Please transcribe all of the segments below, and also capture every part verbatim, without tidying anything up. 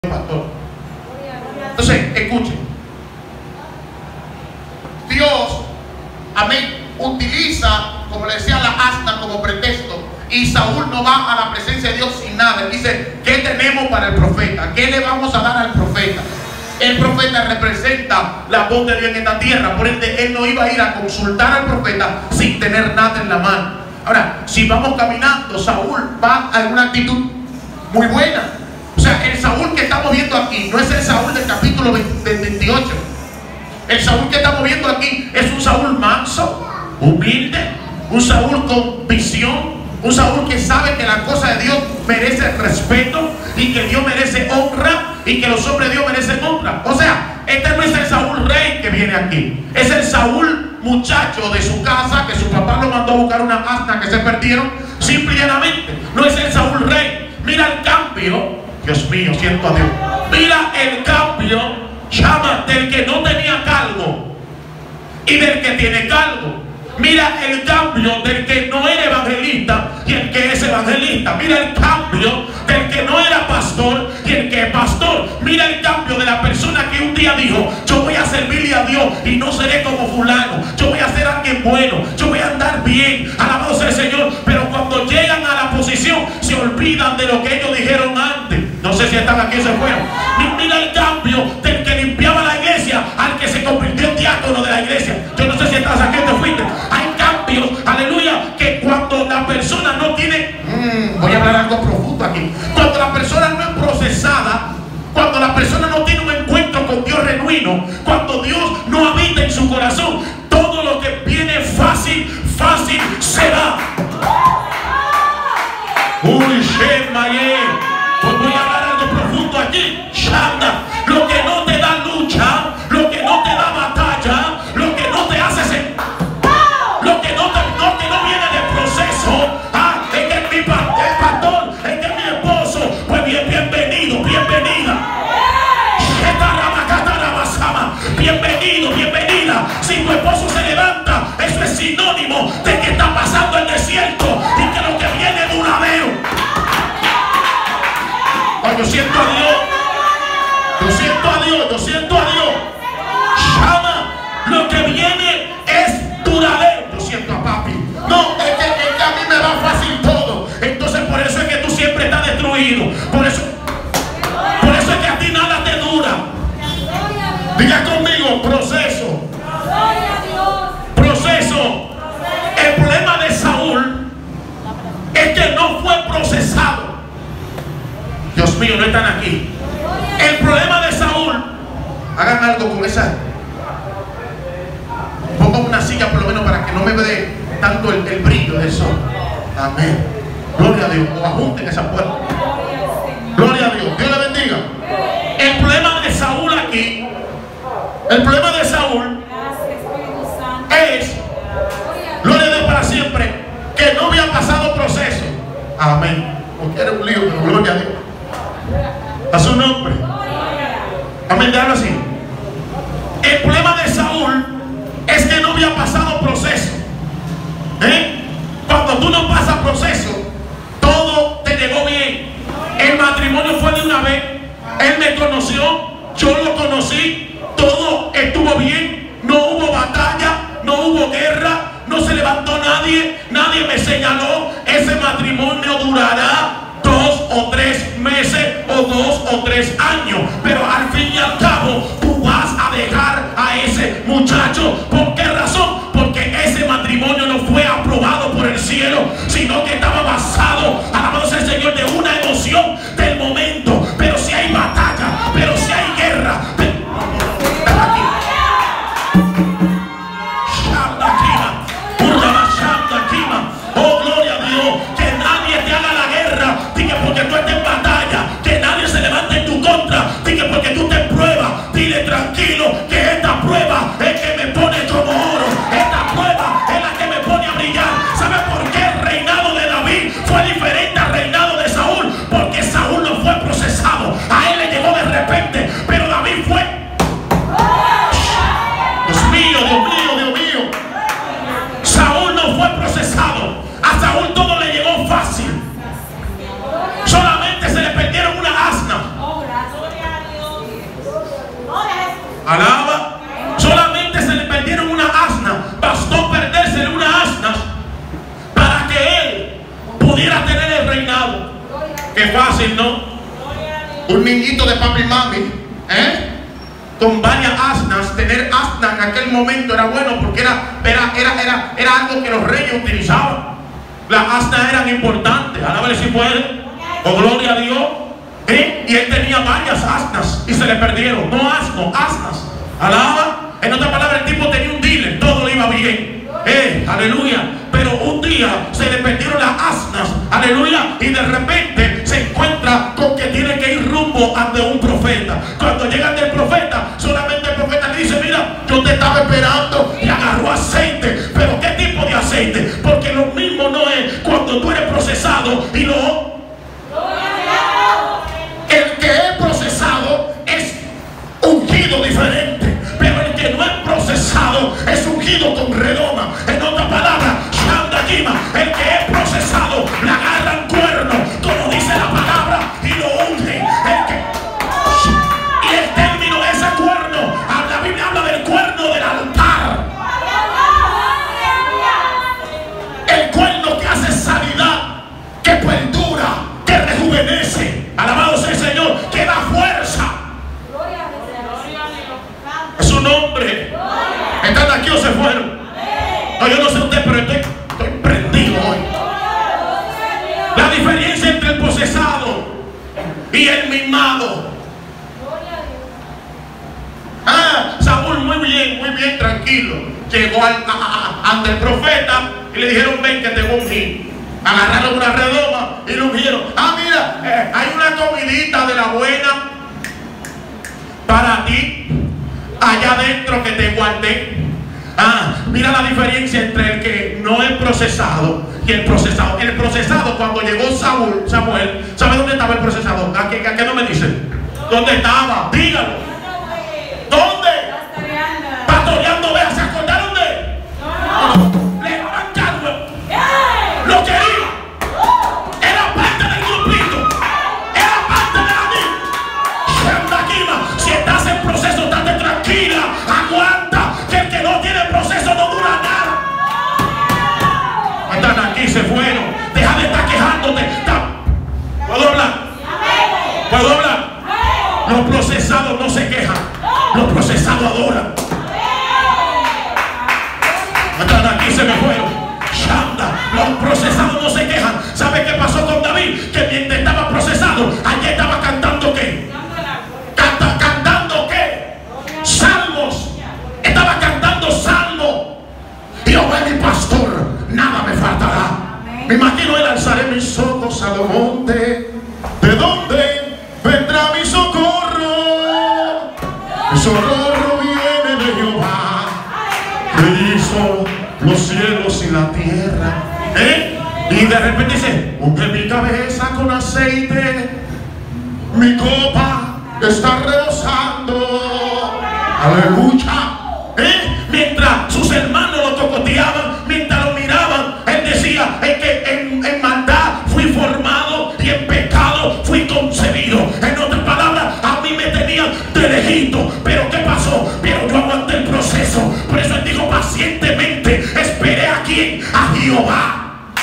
pastor. Entonces, escuchen. Dios, amén, utiliza, como le decía, la asna como pretexto. Y Saúl no va a la presencia de Dios sin nada. Él dice, ¿qué tenemos para el profeta? ¿Qué le vamos a dar al profeta? El profeta representa la voz de Dios en esta tierra. Por ende, él no iba a ir a consultar al profeta sin tener nada en la mano. Ahora, si vamos caminando, Saúl va a una actitud muy buena. O sea, el Saúl que estamos viendo aquí no es el Saúl del capítulo veintiocho. El Saúl que estamos viendo aquí es un Saúl manso, humilde, un Saúl con visión, un Saúl que sabe que la cosa de Dios merece respeto y que Dios merece honra y que los hombres de Dios merecen honra. O sea, este no es el Saúl rey que viene aquí. Es el Saúl muchacho de su casa que su papá lo mandó a buscar una asna que se perdieron. Simple y llanamente. No es el Saúl rey. Mira el cambio. Dios mío, siento a Dios. Mira el cambio, llama, del que no tenía cargo y del que tiene cargo. Mira el cambio del que no era evangelista y el que es evangelista. Mira el cambio del que no era pastor y el que es pastor. Mira el cambio de la persona que un día dijo, yo voy a servirle a Dios y no seré como fulano. Yo voy a ser alguien bueno. Yo voy a andar bien. Alabado sea el Señor. Pero cuando llegan a la posición se olvidan de lo que ellos dijeron antes. No sé si están aquí o se fueron. Mira el cambio del que limpiaba la iglesia al que se convirtió en diácono de la iglesia. Yo no sé si estás aquí o te fuiste. Hay cambios, aleluya, que cuando la persona no tiene, mmm, voy a hablar algo profundo aquí. Cuando la persona no es procesada, cuando la persona no tiene un encuentro con Dios genuino, cuando Dios no habita en su corazón, todo lo que viene fácil, fácil se va. Uy, Shemaye. Pues voy a hablar algo profundo aquí. Shanda. Lo que no te da lucha, lo que no te da batalla, lo que no te hace sen... lo que no, te, no, que no viene de proceso. Ah, es que es mi pastor, es que es mi esposo. Pues bien, bienvenido, bienvenida. Bienvenido, bienvenida. Si tu esposo se levanta, eso es sinónimo de que está pasando el desierto y que lo que viene es duradero. Oh, yo siento a Dios. Yo siento a Dios, yo siento a Dios. Llama, lo que viene es duradero. Yo siento a papi. No, es que, es que a mí me va fácil todo. Entonces por eso es que tú siempre estás destruido. Por eso, por eso es que a ti nada te dura. Diga conmigo, proceso. Proceso. El problema de Saúl es que no fue procesado. Dios mío, no están aquí. El problema de Saúl, hagan algo con esa. Pongan una silla por lo menos para que no me dé tanto el, el brillo de eso. Amén. Gloria a Dios. O ajunten esa puerta. Gloria a Dios. Dios le bendiga. El problema de Saúl aquí, el problema de Saúl es, gloria a Dios para siempre, que no había pasado proceso. Amén. Porque era un lío, pero gloria a Dios. A su nombre. Amén, déjalo así. El problema de Saúl es que no había pasado proceso. ¿Eh? Cuando tú no pasas proceso, todo te llegó bien. El matrimonio fue de una vez. Él me conoció, yo lo conocí, todo estuvo bien. No hubo batalla, no hubo guerra, no se levantó nadie, nadie me señaló. Ese matrimonio durará dos o tres meses o dos o tres años, pero al fin y al cabo tú vas a dejar a ese muchacho. ¿Por qué razón? Porque ese matrimonio no fue aprobado por el cielo, sino que estaba basado, alabado sea el Señor, de una emoción del momento. Pero si hay batalla, pero si hay guerra, pero... oh, gloria a Dios, que nadie te haga la guerra, porque tú estés en batalla, que nadie se levante en tu contra, que Alaba. Solamente se le perdieron una asna. Bastó perdérsele una asna para que él pudiera tener el reinado. Qué fácil, ¿no? Un niñito de papi y mami, ¿eh? Con varias asnas. Tener asna en aquel momento era bueno porque era, era, era, era, era algo que los reyes utilizaban. Las asnas eran importantes. Alábale si puede. Oh, gloria a Dios. ¿Eh? Y él tenía varias asnas y se le perdieron. No asno, asnas. Alaba. En otras palabras, el tipo tenía un dealer, todo le iba bien. Eh, aleluya. Pero un día se le perdieron las asnas, aleluya, y de repente se encuentra con que tiene que ir rumbo ante un profeta. Cuando llega ante el profeta, solamente el profeta le dice: mira, yo te estaba esperando, y agarró aceite. Pero ¿qué tipo de aceite? Porque lo mismo no es cuando tú eres procesado y lo... El que es procesado es ungido diferente, pero el que no es procesado es ungido con redoma. En otras palabras, el que es procesado le agarran cuerno, como dice la palabra, y lo ungen. El que, y el término ese cuerno, la Biblia habla del cuerno del altar. El cuerno que hace sanidad, que perdura, que rejuvenece. Alabado sea el Señor, que da fuerza. Es su nombre. ¿Están aquí o se fueron? No, yo no sé usted, pero estoy, estoy prendido hoy. La diferencia entre el procesado y el mimado. Ah, Saúl muy bien, muy bien, tranquilo. Llegó al, a, a, ante el profeta y le dijeron: ven que te voy a ungir. Agarraron una redoma y lo ungieron. Ah, mira, eh, hay una comidita de la buena para ti allá adentro que te guardé. Ah, mira la diferencia entre el que no es procesado y el procesado. El procesado, cuando llegó Saúl, Samuel, ¿sabe dónde estaba el procesado? ¿A qué, a qué no me dice? ¿Dónde estaba? Dígalo. ¿Dónde? Pastoreando. Vea, ¿se acordaron de él? No. Le daban cargo. Lo quería. Era parte del grupito. Era parte de la vida. Si estás en proceso, estate tranquila. Aguanta. Que el que no tiene proceso no dura nada. Están aquí, se fueron. Deja de estar quejándote. ¿Puedo hablar? ¿Puedo hablar? Los procesados no se quejan. Los procesados adoran. Están aquí, se me fueron. Shanda. Los procesados no se quejan. ¿Sabe qué pasó con David? Que mientras estaba procesado, allí estaba cantando ¿qué? Canta, cantando ¿qué? Salmos. Estaba cantando salmo. Jehová es mi pastor, nada me faltará. Me imagino él: alzaré mis ojos a los montes, ¿de dónde vendrá mi socorro? Mi socorro viene de Jehová, que hizo los cielos y la tierra. ¿Eh? Y de repente dice: unge mi cabeza con aceite, mi copa está rebosando. Aleluya. ¿Eh? Mientras sus hermanos lo cocoteaban, mientras lo miraban, él decía: es que en, en maldad fui formado y en pecado fui concebido. En otras palabras, a mí me tenían de lejito. Pero ¿qué pasó? Pero yo aguanté el proceso. Por eso él dijo: pacientemente esperé a quién, a Jehová.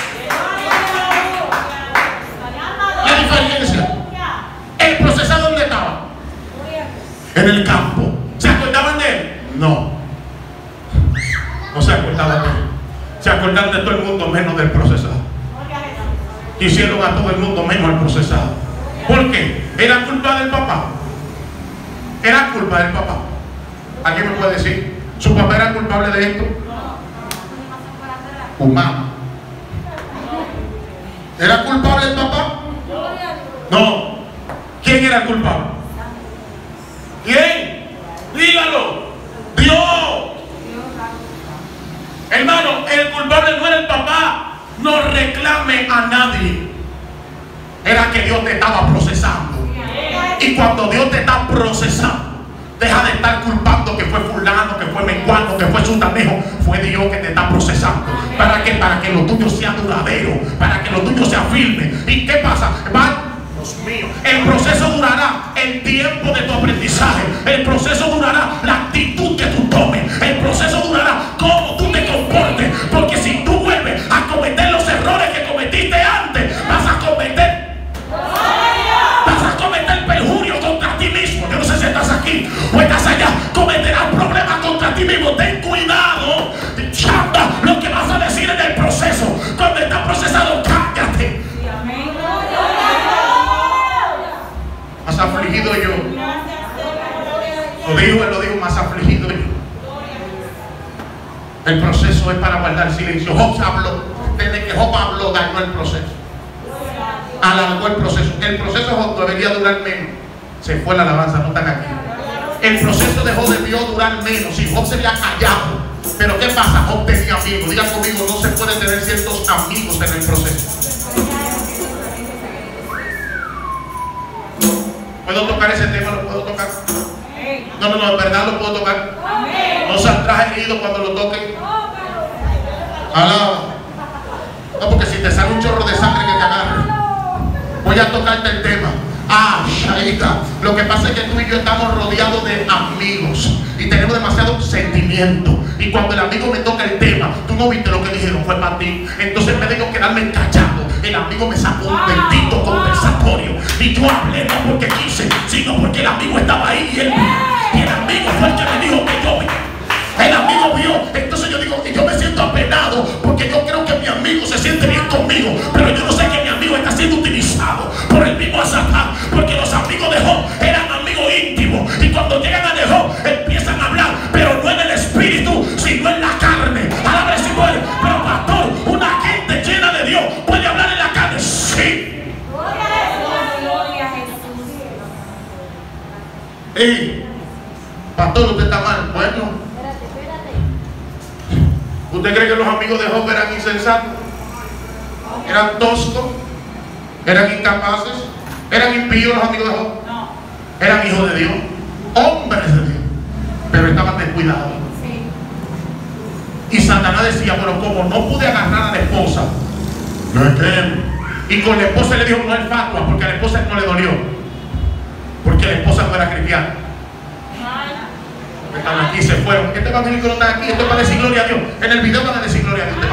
La diferencia. El procesado, ¿dónde estaba? En el campo. ¿Se acordaban de él? No. No se acordaban de él. Se acordaban de todo el mundo menos del procesado. Quisieron a todo el mundo menos al procesado. ¿Por qué? ¿Era culpa del papá? ¿Era culpa del papá? ¿Alguien me puede decir? ¿Su papá era culpable de esto? Humano. ¿Era culpable el papá? No. ¿Quién era el culpable? ¿Quién? Dígalo. Dios. Hermano, el culpable no era el papá. No reclame a nadie. Era que Dios te estaba procesando. Y cuando Dios te está procesando, deja de estar culpando que fue fulano, que fue menguano, que fue sutanejo. Fue Dios que te está procesando. ¿Para qué? Para que lo tuyo sea duradero, para que lo tuyo sea firme. ¿Y qué pasa? Va, Dios mío, el proceso durará el tiempo de tu aprendizaje. El proceso durará la Dios. Lo dijo, él lo dijo, más afligido yo. El proceso es para guardar silencio. Job habló. Desde que Job habló, dañó el proceso. Alargó el proceso. El proceso de Job debería durar menos. Se fue la alabanza, no están aquí. El proceso de Job debió durar menos. Si Job se había callado. Pero ¿qué pasa? Job tenía amigos. Diga conmigo, no se puede tener ciertos amigos en el proceso. ¿Puedo tocar ese tema? ¿Lo puedo tocar? No, no, no, en verdad lo puedo tocar. No saldrás herido cuando lo toquen. Alaba. No, porque si te sale un chorro de sangre que te agarre. Voy a tocarte el tema. Ah, Shaika, lo que pasa es que tú y yo estamos rodeados de amigos y tenemos demasiado sentimiento. Y cuando el amigo me toca el tema, tú no viste lo que dijeron, fue para ti. Entonces me digo quedarme callado. El amigo me sacó un bendito conversatorio y yo hablé no porque quise, sino porque el amigo estaba ahí y, él, y el amigo fue el que me dijo que yo vi. El amigo vio. Entonces yo digo, y yo me siento apenado porque yo creo que mi amigo se siente bien conmigo, pero yo no sé que mi amigo está siendo utilizado por el mismo Satán, porque los amigos de Job eran amigos íntimos y cuando llegan a de Job empiezan a hablar, pero no en el espíritu, sino en la carne. Alabra si puede. Pero pastor, una gente llena de Dios puede hablar en la carne. Sí. Gloria a Jesús. Ey, pastor, usted está mal. Bueno, ¿usted cree que los amigos de Job eran insensatos? ¿Eran toscos? ¿Eran incapaces? ¿Eran impíos los amigos de Job? No. Eran hijos de Dios, hombres de Dios, pero estaban descuidados. Sí. Y Satanás decía, bueno, como no pude agarrar a la esposa, no es que... Y con la esposa le dijo, no es fatua, porque a la esposa no le dolió, porque la esposa no era cristiana. Están aquí, se fueron. Este evangélico no está aquí, esto es para decir gloria a Dios. En el video van a decir gloria a Dios.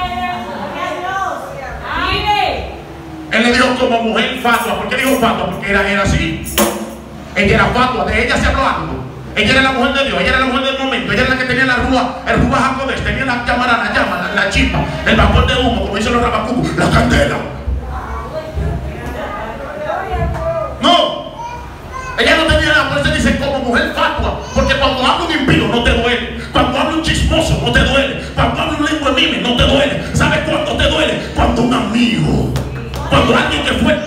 Él le dijo como mujer fatua. ¿Por qué dijo fatua? Porque era, era así. Ella era fatua, de ella se habló algo. Ella era la mujer de Dios, ella era la mujer del momento. Ella era la que tenía la rúa, el rúa jacobés, tenía la cámara, la llama, la, la chispa, el vapor de humo, como dicen los rabacucos, la candela. No, ella no tenía nada, por eso dice como mujer fatua. Porque cuando habla un impío no te duele. Cuando habla un chismoso no te duele. Cuando habla un lengua mime no te duele. ¿Sabes cuándo te duele? Cuando un amigo, cuando alguien que fue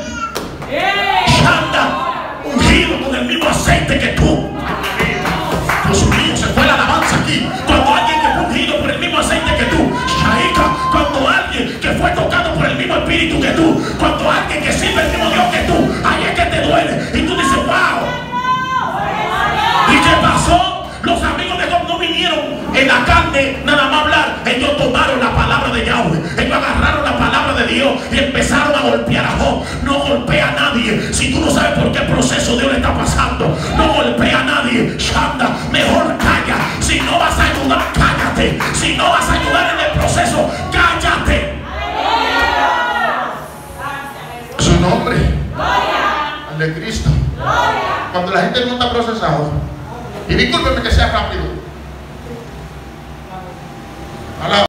anda ungido con el mismo aceite que tú. Dios mío, se fue la alabanza aquí. Cuando alguien que fue ungido por el mismo aceite que tú. Shaika, cuando alguien que fue tocado por el mismo espíritu que tú. Cuando alguien que sirve el mismo Dios que tú. Ahí es que te duele. Y tú dices, wow. ¿Y qué pasó? Los amigos de Job no vinieron en la carne nada más hablar. Ellos tomaron la palabra de Yahweh. Ellos agarraron la palabra de Dios y empezaron a golpear a Job. No golpea a nadie. Si tú no sabes por qué proceso Dios le está pasando, no golpea a nadie. Shanda, mejor calla. Si no vas a ayudar, cállate. Si no vas a ayudar en el proceso, cállate. Su nombre, el de Cristo. Cuando la gente no está procesado, y discúlpeme que sea rápido.